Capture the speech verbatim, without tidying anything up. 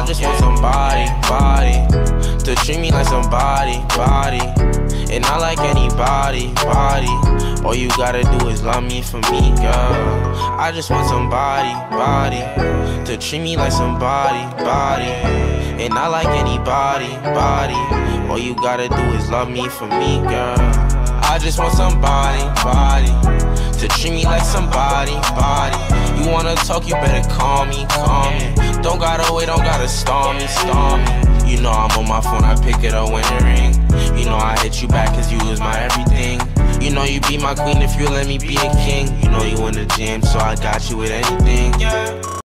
just want somebody, body, to treat me like somebody, body, and not like anybody, body. All you gotta do is love me for me, girl. I just want somebody, body, to treat me like somebody, body, and not like anybody, body. All you gotta do is love me for me, girl. I just want somebody, body, to treat me like somebody, body. You wanna talk, you better call me, call me. Don't gotta wait, don't gotta storm me, storm me. You know I'm on my phone, I pick it up when it ring. You know I hit you back cause you was my everything. You know you be my queen if you let me be a king. You know you in the gym, so I got you with anything.